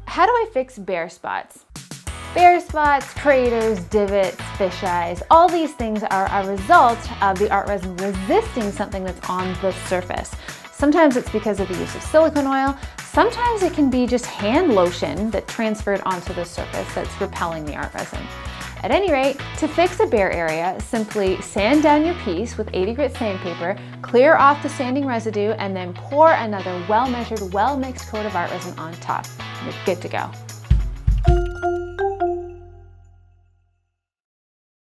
How do I fix bare spots? Bare spots, craters, divots, fisheyes, all these things are a result of the art resin resisting something that's on the surface. Sometimes it's because of the use of silicone oil. Sometimes it can be just hand lotion that transferred onto the surface that's repelling the art resin. At any rate, to fix a bare area, simply sand down your piece with 80 grit sandpaper, clear off the sanding residue, and then pour another well-measured, well-mixed coat of art resin on top. You're good to go.